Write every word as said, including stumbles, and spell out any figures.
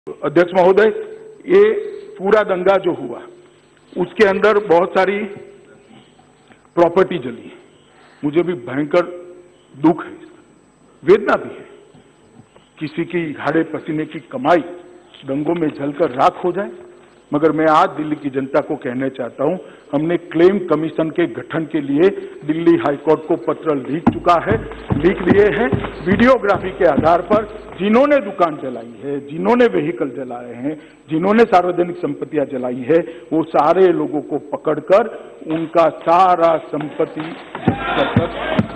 अध्यक्ष महोदय, ये पूरा दंगा जो हुआ उसके अंदर बहुत सारी प्रॉपर्टी जली। मुझे भी भयंकर दुख है, वेदना भी है। किसी की झाड़े पसीने की कमाई दंगों में जलकर राख हो जाए। मगर मैं आज दिल्ली की जनता को कहना चाहता हूं, हमने क्लेम कमीशन के गठन के लिए दिल्ली हाईकोर्ट को पत्र लिख चुका है, लिख लिए हैं। वीडियोग्राफी के आधार पर जिन्होंने दुकान जलाई है, जिन्होंने व्हीकल जलाए हैं, जिन्होंने सार्वजनिक संपत्तियां जलाई है, वो सारे लोगों को पकड़कर उनका सारा संपत्ति जब्त कर